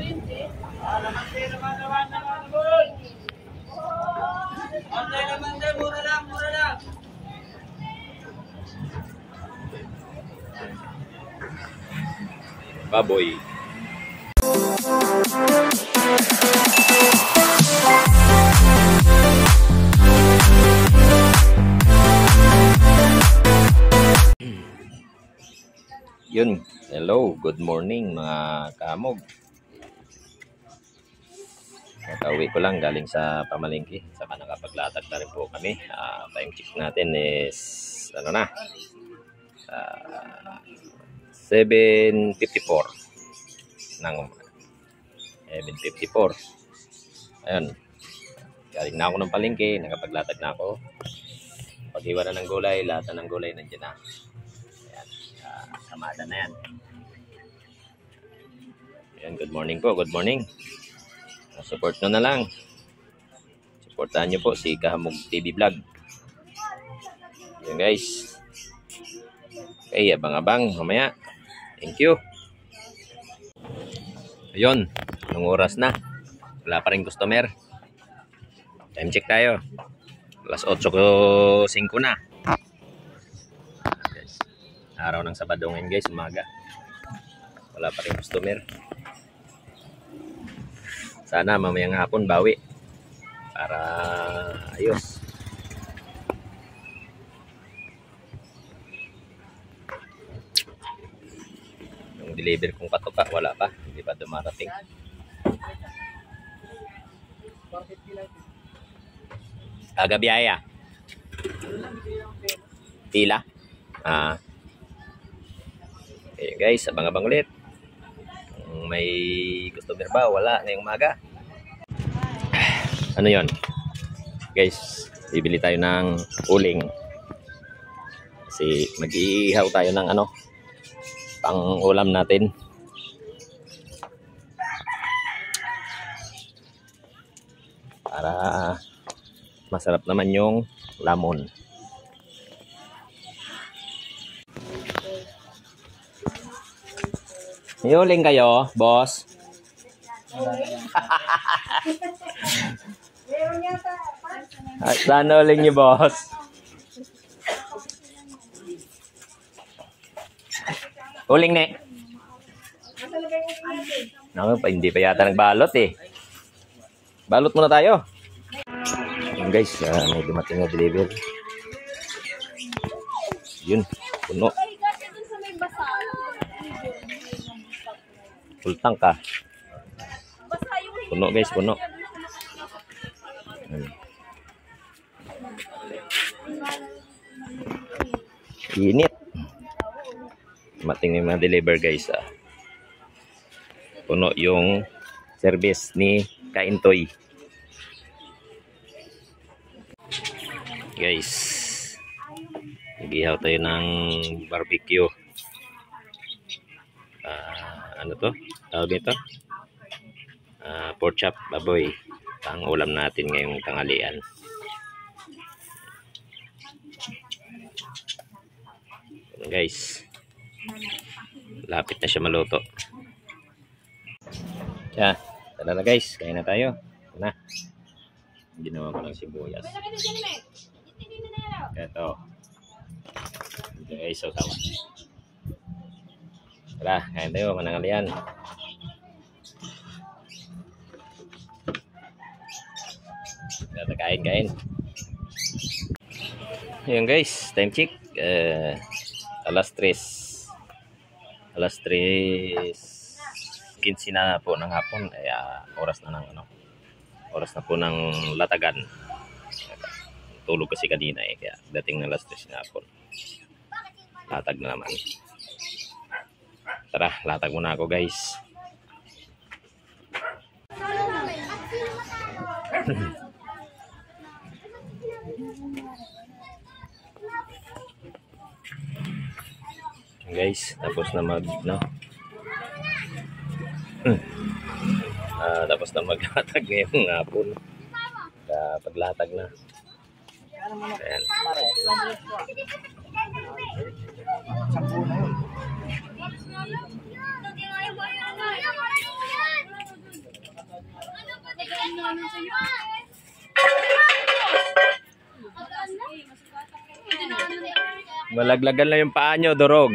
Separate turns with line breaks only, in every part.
Baboy. Yun, hello, good morning mga kamog. Nakauwi ko lang galing sa pamalingki. Saka nakapaglatag na rin po kami. Time check natin is ano na, 7:54 ng 7:54. Ayun, galing na ako ng palengke, nakapaglatag na ako. Pag-iwa na ng gulay, lahat na ng gulay nandiyan na. Ayan, kamada na yan. Ayan, good morning po, good morning. Support nyo na lang. Supportahan nyo po si Kahamog TV Vlog. Ayan guys. Okay, abang-abang mamaya. Thank you. Ayun, anong oras na? Wala pa rin customer. Time check tayo. Alas 8:05 na. Guys, araw ng Sabado ngayon guys, umaga. Wala pa rin customer. Sana mamayang hapon bawi para ayos. Yung deliver kong katuka wala pa, hindi pa dumarating. Aga biyaya. Tila. Okay guys, abang-abang ulit. May customer ba? Wala ngayong umaga. Ano yon? Guys, bibili tayo ng uling. Kasi mag-iihaw tayo ng ano, pang ulam natin. Para masarap naman yung lamon. May uling kayo, boss? Saan uling niyo, boss? Uling ne? Naku, hindi pa yata nagbalot eh. Balot muna tayo. Yun guys, may dumating na deliver. Yun, puno. Full tank ka. Puno guys, puno. Init. Mating yung mga deliver guys. Puno yung service ni Kaintoy. Guys, nag-ihaw tayo ng barbecue. Ano to? Tawag nito? Pork chop baboy. Ang ulam natin ngayong tanghalian. Guys, lapit na siya maluto. Yan, tara na guys, kain na tayo. Na, ginawa ko ng sibuyas. Ito. Guys, sawa. Tara, kain tayo, manangalian. Tara, kain. Ayan guys, time check. Alas 3. Alas 3:15 na po ng hapon. Oras na ng ano. Oras na po ng latagan. Tulog kasi kanina eh, kaya dating na alas 3 na hapon. Latag na naman. Tara, latag muna ako guys. Guys, tapos na tapos na maglatag ngayong hapon. Paglatag na. Ayan. Malaglagan lang yung paa nyo, durog.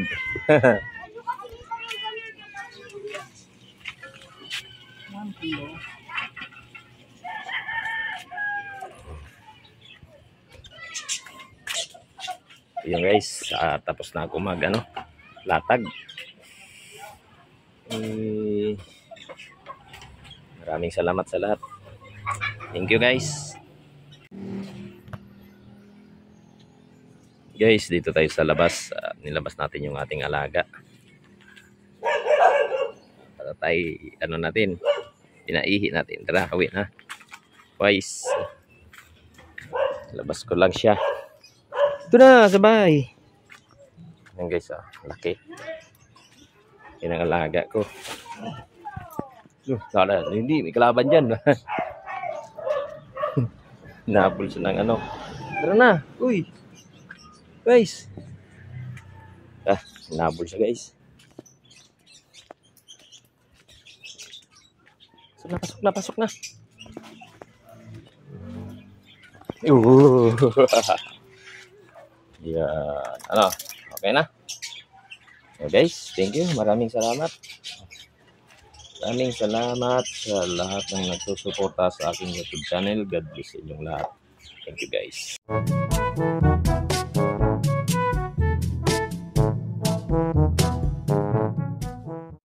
Yun guys, tapos na ako latag. Maraming salamat sa lahat. Thank you guys. Guys, dito tayo sa labas. Nilabas natin yung ating alaga. Para tayo, pinaihi natin. Tara, kawin ha. Guys, labas ko lang siya. Ito na, sabay. Yan guys, laki. Yan ang alaga ko. Hindi, may kalaban dyan. Nabul siya ng Tara na, uy. Guys. Nabul siya guys. Pasok na. Yan. Okay na? So guys, thank you. Maraming salamat. Maraming salamat sa lahat ng nagsusuporta sa aking YouTube channel. God bless inyong lahat. Thank you guys.